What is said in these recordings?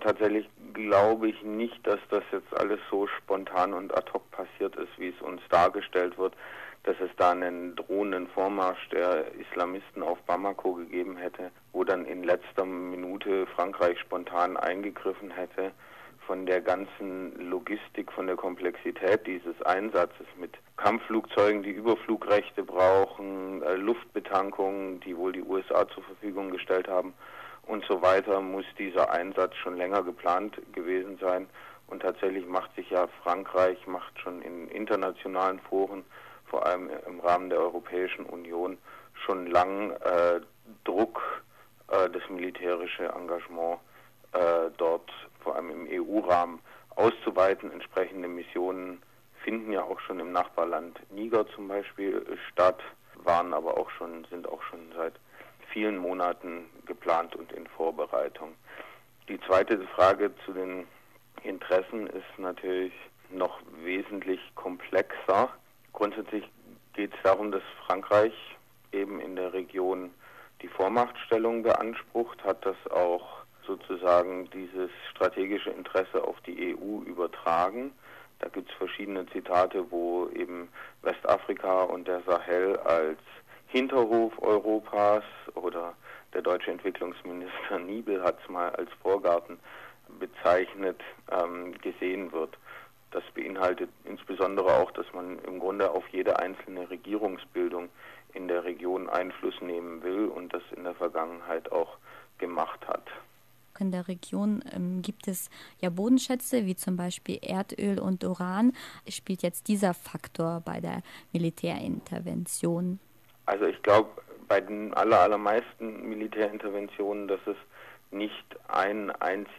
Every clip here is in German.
tatsächlich glaube ich nicht, dass das jetzt alles so spontan und ad hoc passiert ist, wie es uns dargestellt wird, dass es da einen drohenden Vormarsch der Islamisten auf Bamako gegeben hätte, wo dann in letzter Minute Frankreich spontan eingegriffen hätte. Von der ganzen Logistik, von der Komplexität dieses Einsatzes mit Kampfflugzeugen, die Überflugrechte brauchen, Luftbetankungen, die wohl die USA zur Verfügung gestellt haben und so weiter, muss dieser Einsatz schon länger geplant gewesen sein. Und tatsächlich macht sich ja Frankreich, macht schon in internationalen Foren, vor allem im Rahmen der Europäischen Union, schon lang Druck, das militärische Engagement dort vor allem im EU-Rahmen auszuweiten. Entsprechende Missionen finden ja auch schon im Nachbarland Niger zum Beispiel statt, sind auch schon seit vielen Monaten geplant und in Vorbereitung. Die zweite Frage zu den Interessen ist natürlich noch wesentlich komplexer. Grundsätzlich geht es darum, dass Frankreich eben in der Region die Vormachtstellung beansprucht, hat das auch sozusagen dieses strategische Interesse auf die EU übertragen. Da gibt es verschiedene Zitate, wo eben Westafrika und der Sahel als Hinterhof Europas oder der deutsche Entwicklungsminister Niebel hat es mal als Vorgarten bezeichnet, gesehen wird. Das beinhaltet insbesondere auch, dass man im Grunde auf jede einzelne Regierungsbildung in der Region Einfluss nehmen will und das in der Vergangenheit auch gemacht hat. In der Region gibt es ja Bodenschätze, wie zum Beispiel Erdöl und Uran. Spielt jetzt dieser Faktor bei der Militärintervention? Also ich glaube, bei den allermeisten Militärinterventionen, dass es nicht ein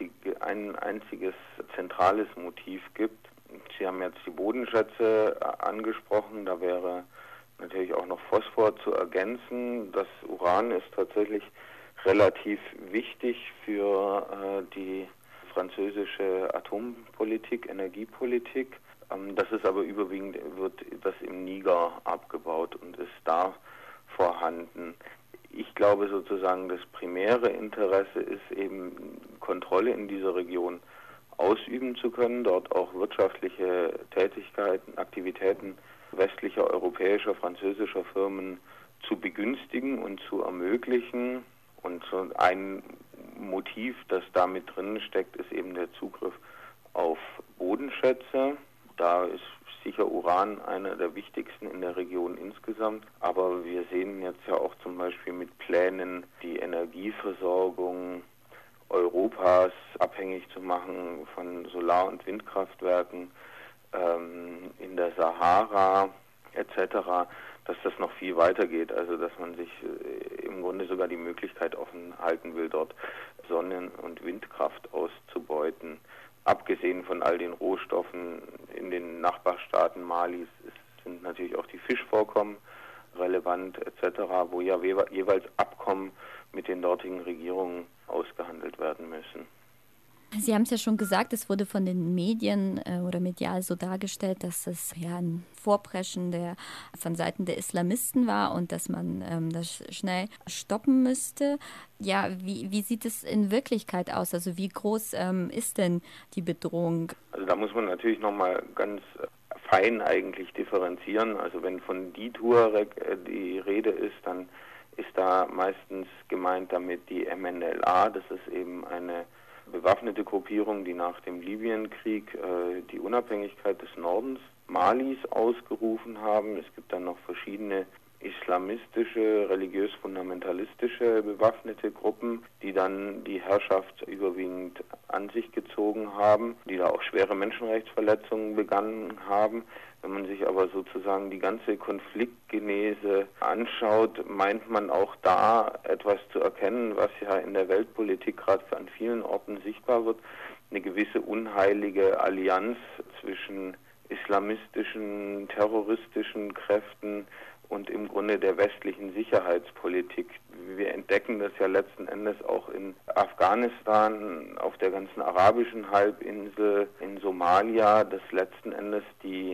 einziges zentrales Motiv gibt. Sie haben jetzt die Bodenschätze angesprochen, da wäre natürlich auch noch Phosphor zu ergänzen. Das Uran ist tatsächlich relativ wichtig für die französische Atompolitik, Energiepolitik. Das ist aber überwiegend, wird das im Niger abgebaut und ist da vorhanden. Ich glaube sozusagen, das primäre Interesse ist eben, Kontrolle in dieser Region ausüben zu können, dort auch wirtschaftliche Tätigkeiten, Aktivitäten westlicher, europäischer, französischer Firmen zu begünstigen und zu ermöglichen. Und so ein Motiv, das da mit drin steckt, ist eben der Zugriff auf Bodenschätze. Da ist sicher Uran einer der wichtigsten in der Region insgesamt. Aber wir sehen jetzt ja auch zum Beispiel mit Plänen, die Energieversorgung Europas abhängig zu machen von Solar- und Windkraftwerken in der Sahara etc., dass das noch viel weiter geht, also dass man sich im Grunde sogar die Möglichkeit offen halten will, dort Sonnen- und Windkraft auszubeuten. Abgesehen von all den Rohstoffen in den Nachbarstaaten Malis sind natürlich auch die Fischvorkommen relevant etc., wo ja jeweils Abkommen mit den dortigen Regierungen ausgehandelt werden müssen. Sie haben es ja schon gesagt, es wurde von den Medien oder medial so dargestellt, dass es ja ein Vorpreschen von Seiten der Islamisten war und dass man das schnell stoppen müsste. Ja, wie sieht es in Wirklichkeit aus? Also wie groß ist denn die Bedrohung? Also da muss man natürlich nochmal ganz fein eigentlich differenzieren. Also wenn von die Tuareg die Rede ist, dann ist da meistens gemeint damit die MNLA. Das ist eben eine bewaffnete Gruppierung, die nach dem Libyenkrieg die Unabhängigkeit des Nordens Malis ausgerufen haben. Es gibt dann noch verschiedene islamistische, religiös-fundamentalistische bewaffnete Gruppen, die dann die Herrschaft überwiegend an sich gezogen haben, die da auch schwere Menschenrechtsverletzungen begangen haben. Wenn man sich aber sozusagen die ganze Konfliktgenese anschaut, meint man auch da etwas zu erkennen, was ja in der Weltpolitik gerade an vielen Orten sichtbar wird, eine gewisse unheilige Allianz zwischen islamistischen, terroristischen Kräften und im Grunde der westlichen Sicherheitspolitik. Wir entdecken das ja letzten Endes auch in Afghanistan, auf der ganzen arabischen Halbinsel, in Somalia, dass letzten Endes die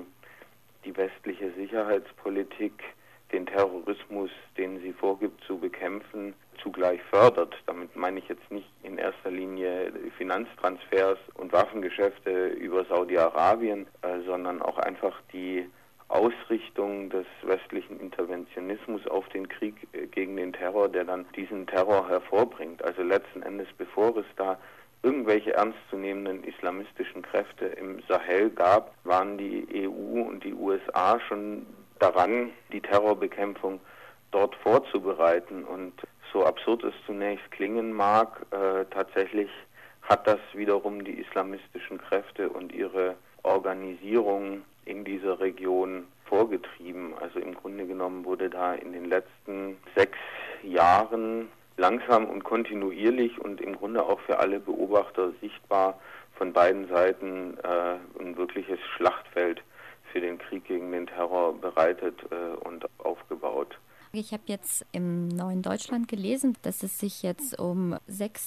westliche Sicherheitspolitik den Terrorismus, den sie vorgibt zu bekämpfen, zugleich fördert. Damit meine ich jetzt nicht in erster Linie Finanztransfers und Waffengeschäfte über Saudi-Arabien, sondern auch einfach die Ausrichtung des westlichen Interventionismus auf den Krieg gegen den Terror, der dann diesen Terror hervorbringt. Also letzten Endes, bevor es da irgendwelche ernstzunehmenden islamistischen Kräfte im Sahel gab, waren die EU und die USA schon daran, die Terrorbekämpfung dort vorzubereiten. Und so absurd es zunächst klingen mag, tatsächlich hat das wiederum die islamistischen Kräfte und ihre Organisierung in dieser Region vorgetrieben. Also im Grunde genommen wurde da in den letzten 6 Jahren langsam und kontinuierlich und im Grunde auch für alle Beobachter sichtbar von beiden Seiten ein wirkliches Schlachtfeld für den Krieg gegen den Terror bereitet und aufgebaut. Ich habe jetzt im Neuen Deutschland gelesen, dass es sich jetzt um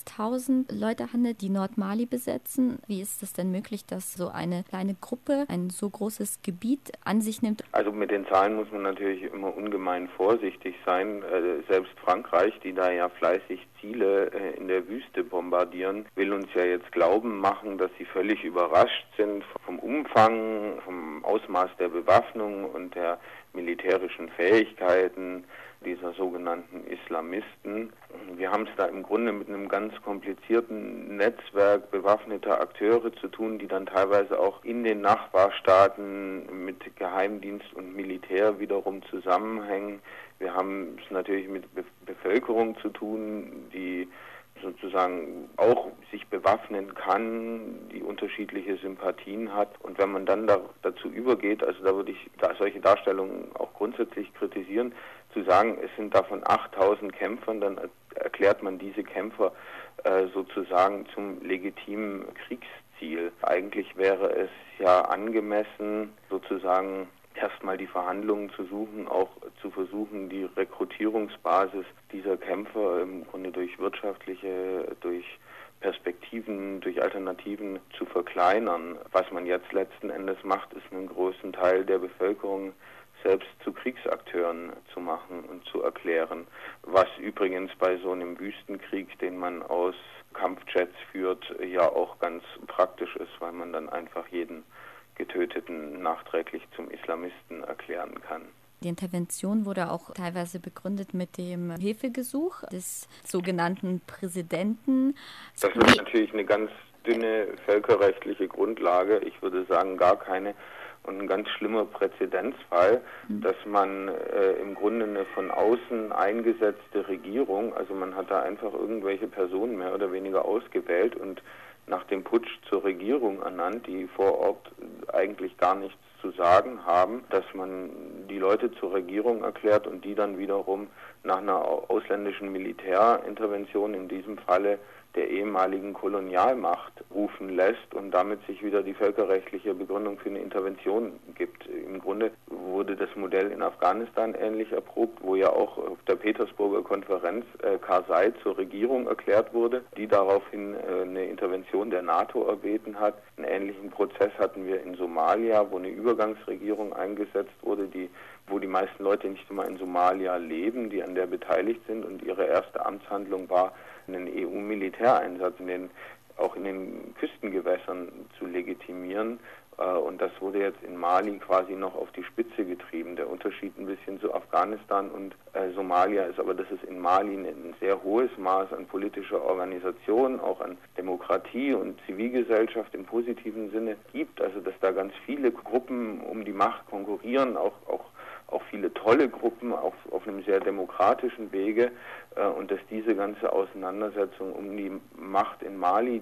6.000 Leute handelt, die Nordmali besetzen. Wie ist es denn möglich, dass so eine kleine Gruppe ein so großes Gebiet an sich nimmt? Also mit den Zahlen muss man natürlich immer ungemein vorsichtig sein. Selbst Frankreich, die da ja fleißig Ziele in der Wüste bombardieren, will uns ja jetzt glauben machen, dass sie völlig überrascht sind vom Umfang, vom Ausmaß der Bewaffnung und der militärischen Fähigkeiten dieser sogenannten Islamisten. Wir haben es da im Grunde mit einem ganz komplizierten Netzwerk bewaffneter Akteure zu tun, die dann teilweise auch in den Nachbarstaaten mit Geheimdienst und Militär wiederum zusammenhängen. Wir haben es natürlich mit Bevölkerung zu tun, die sozusagen auch sich bewaffnen kann, die unterschiedliche Sympathien hat. Und wenn man dann dazu übergeht, also da würde ich solche Darstellungen auch grundsätzlich kritisieren, zu sagen, es sind davon 8.000 Kämpfern, dann erklärt man diese Kämpfer sozusagen zum legitimen Kriegsziel. Eigentlich wäre es ja angemessen, sozusagen erstmal die Verhandlungen zu suchen, auch zu versuchen, die Rekrutierungsbasis dieser Kämpfer im Grunde durch wirtschaftliche, durch Perspektiven, durch Alternativen zu verkleinern. Was man jetzt letzten Endes macht, ist einen großen Teil der Bevölkerung selbst zu Kriegsakteuren zu machen und zu erklären. Was übrigens bei so einem Wüstenkrieg, den man aus Kampfjets führt, ja auch ganz praktisch ist, weil man dann einfach jeden Getöteten nachträglich zum Islamisten erklären kann. Die Intervention wurde auch teilweise begründet mit dem Hilfegesuch des sogenannten Präsidenten. Das ist natürlich eine ganz dünne völkerrechtliche Grundlage, ich würde sagen gar keine, und ein ganz schlimmer Präzedenzfall, dass man im Grunde eine von außen eingesetzte Regierung, also man hat da einfach irgendwelche Personen mehr oder weniger ausgewählt und nach dem Putsch zur Regierung ernannt, die vor Ort eigentlich gar nichts zu sagen haben, dass man die Leute zur Regierung erklärt und die dann wiederum nach einer ausländischen Militärintervention, in diesem Falle der ehemaligen Kolonialmacht, rufen lässt und damit sich wieder die völkerrechtliche Begründung für eine Intervention gibt. Im Grunde wurde das Modell in Afghanistan ähnlich erprobt, wo ja auch auf der Petersburger Konferenz Karzai zur Regierung erklärt wurde, die daraufhin eine Intervention der NATO erbeten hat. Einen ähnlichen Prozess hatten wir in Somalia, wo eine Übergangsregierung eingesetzt wurde, wo die meisten Leute nicht immer in Somalia leben, die an der beteiligt sind, und ihre erste Amtshandlung war, einen EU-Militäreinsatz auch in den Küstengewässern zu legitimieren. Und das wurde jetzt in Mali quasi noch auf die Spitze getrieben. Der Unterschied ein bisschen zu Afghanistan und Somalia ist aber, dass es in Mali ein sehr hohes Maß an politischer Organisation, auch an Demokratie und Zivilgesellschaft im positiven Sinne gibt. Also dass da ganz viele Gruppen um die Macht konkurrieren, auch viele tolle Gruppen auf einem sehr demokratischen Wege, und dass diese ganze Auseinandersetzung um die Macht in Mali,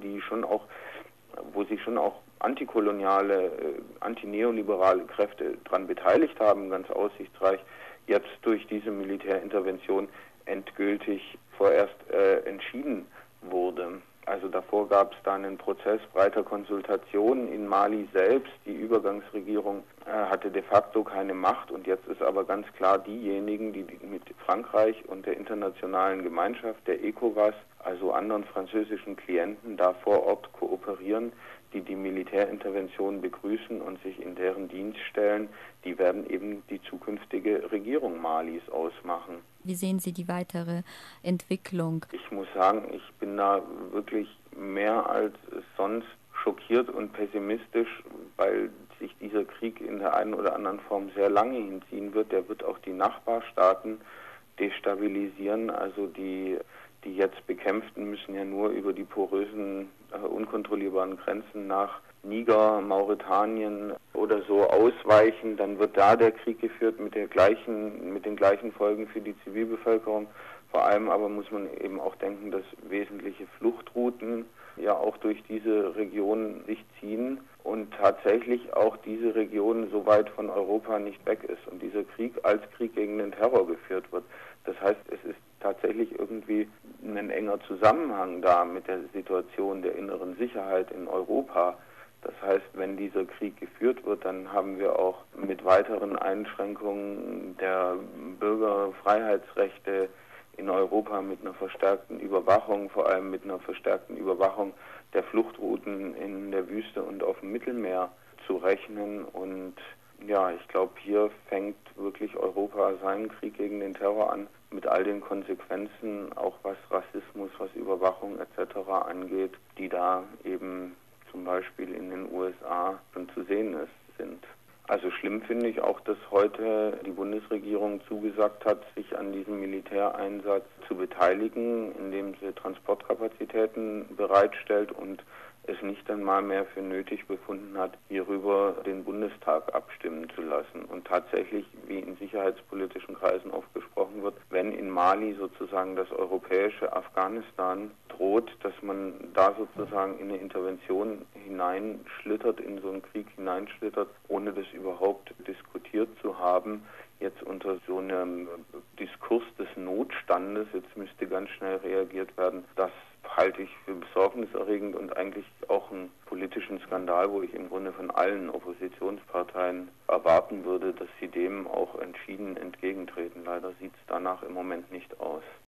wo sich schon auch antikoloniale, antineoliberale Kräfte daran beteiligt haben, ganz aussichtsreich, jetzt durch diese Militärintervention endgültig vorerst entschieden wurde. Also davor gab es dann einen Prozess breiter Konsultation in Mali selbst. Die Übergangsregierung hatte de facto keine Macht, und jetzt ist aber ganz klar diejenigen, die mit Frankreich und der internationalen Gemeinschaft, der ECOWAS, also anderen französischen Klienten, da vor Ort kooperieren, die die Militärintervention begrüßen und sich in deren Dienst stellen, die werden eben die zukünftige Regierung Malis ausmachen. Wie sehen Sie die weitere Entwicklung? Ich muss sagen, ich bin da wirklich mehr als sonst schockiert und pessimistisch, weil sich dieser Krieg in der einen oder anderen Form sehr lange hinziehen wird. Der wird auch die Nachbarstaaten destabilisieren. Also die jetzt Bekämpften müssen ja nur über die porösen, unkontrollierbaren Grenzen nach Niger, Mauretanien oder so ausweichen. Dann wird da der Krieg geführt mit den gleichen Folgen für die Zivilbevölkerung. Vor allem aber muss man eben auch denken, dass wesentliche Fluchtrouten ja auch durch diese Region sich ziehen und tatsächlich auch diese Region so weit von Europa nicht weg ist und dieser Krieg als Krieg gegen den Terror geführt wird. Das heißt, es ist tatsächlich irgendwie ein enger Zusammenhang da mit der Situation der inneren Sicherheit in Europa. Das heißt, wenn dieser Krieg geführt wird, dann haben wir auch mit weiteren Einschränkungen der Bürgerfreiheitsrechte in Europa mit einer verstärkten Überwachung, vor allem mit einer verstärkten Überwachung der Fluchtrouten in der Wüste und auf dem Mittelmeer zu rechnen. Und ja, ich glaube, hier fängt wirklich Europa seinen Krieg gegen den Terror an, mit all den Konsequenzen, auch was Rassismus, was Überwachung etc. angeht, die da eben zum Beispiel in den USA schon zu sehen sind. Also schlimm finde ich auch, dass heute die Bundesregierung zugesagt hat, sich an diesem Militäreinsatz zu beteiligen, indem sie Transportkapazitäten bereitstellt und es nicht einmal mehr für nötig befunden hat, hierüber den Bundestag abstimmen zu lassen. Und tatsächlich, wie in sicherheitspolitischen Kreisen oft gesprochen wird, wenn in Mali sozusagen das europäische Afghanistan droht, dass man da sozusagen in eine Intervention hineinschlittert, in so einen Krieg hineinschlittert, ohne das überhaupt diskutiert zu haben, jetzt unter so einem Diskurs des Notstandes, jetzt müsste ganz schnell reagiert werden, das halte ich für besorgniserregend und eigentlich auch einen politischen Skandal, wo ich im Grunde von allen Oppositionsparteien erwarten würde, dass sie dem auch entschieden entgegentreten. Leider sieht es danach im Moment nicht aus.